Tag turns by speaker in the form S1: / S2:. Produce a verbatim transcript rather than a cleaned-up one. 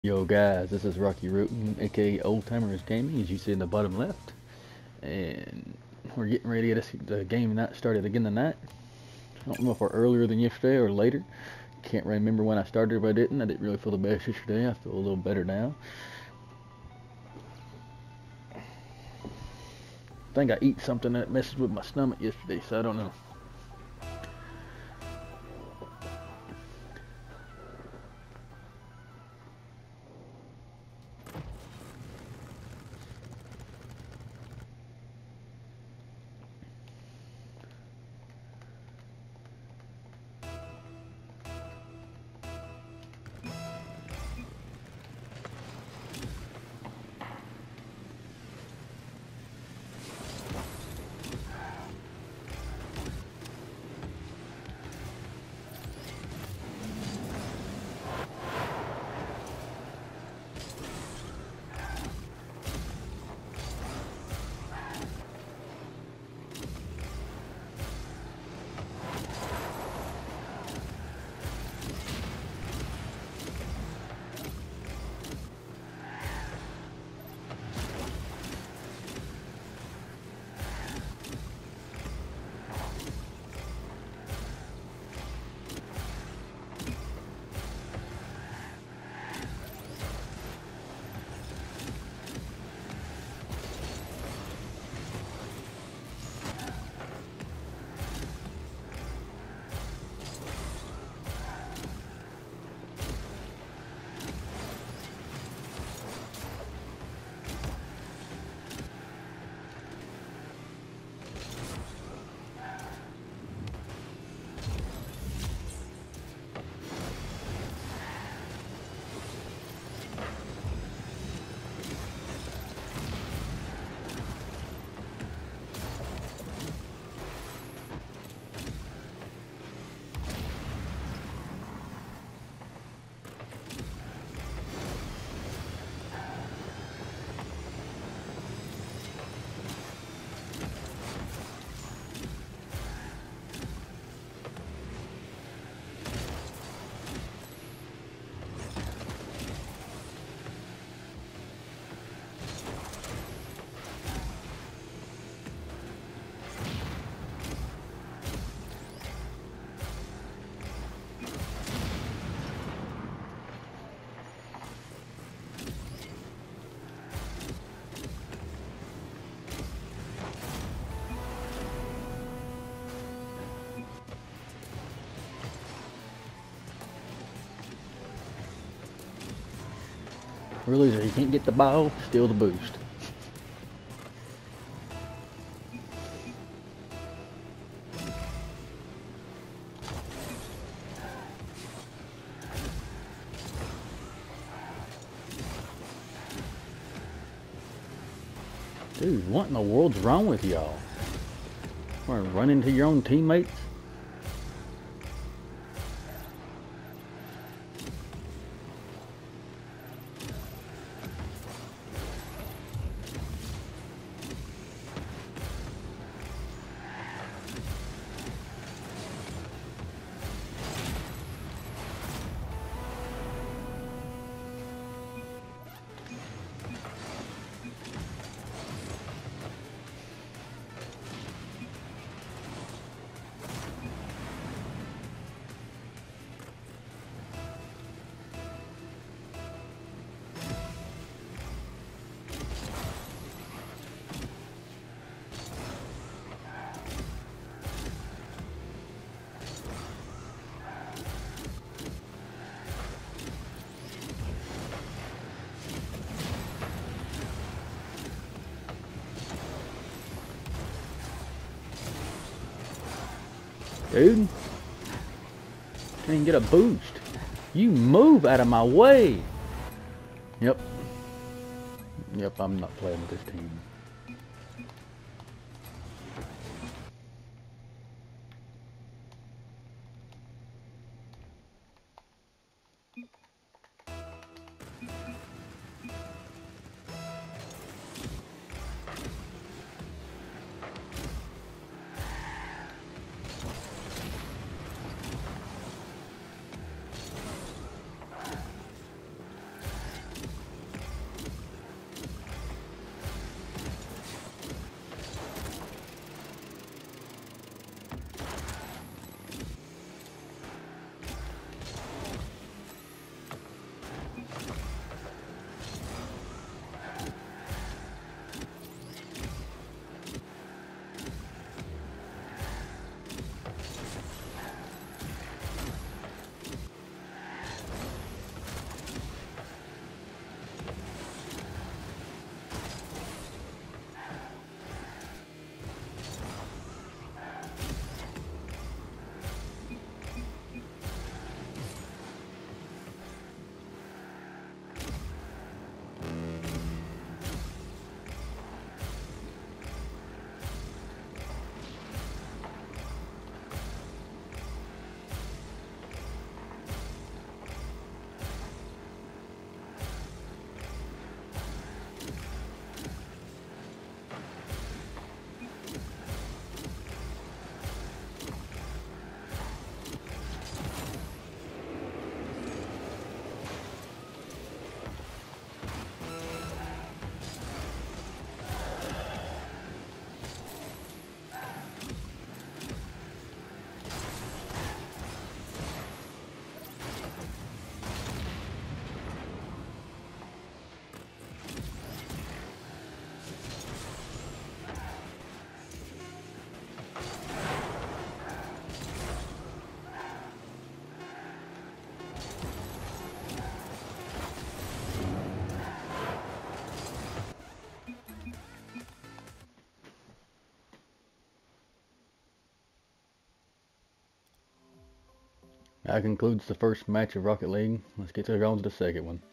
S1: Yo guys, this is Rocky Roten, aka Old Timers Gaming, as you see in the bottom left, and we're getting ready to get the game night started again tonight. I don't know if we're earlier than yesterday or later. Can't remember when I started, but I didn't. I didn't really feel the best yesterday. I feel a little better now. I think I eat something that messes with my stomach yesterday, so I don't know. Really, you can't get the ball, steal the boost. Dude, what in the world's wrong with y'all? Want to run into your own teammates? Dude, can't even get a boost. You move out of my way. Yep. Yep, I'm not playing with this team. That concludes the first match of Rocket League. Let's get to on to the second one.